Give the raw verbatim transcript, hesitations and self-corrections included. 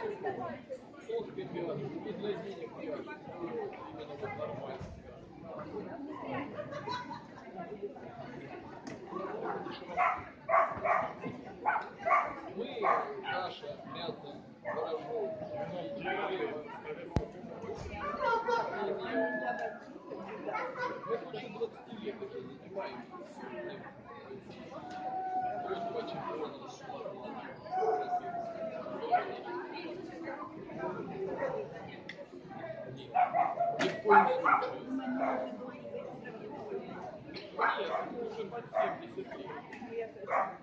Сок говяжий, не для денег говяжий, именно вот нормально. Мы, каша, мясо, творожок, хлеба. Мы больше двадцати лет уже занимаемся. Вот два чемпиона Нет, ни в коем случае. Нет, уже под семьдесят лет.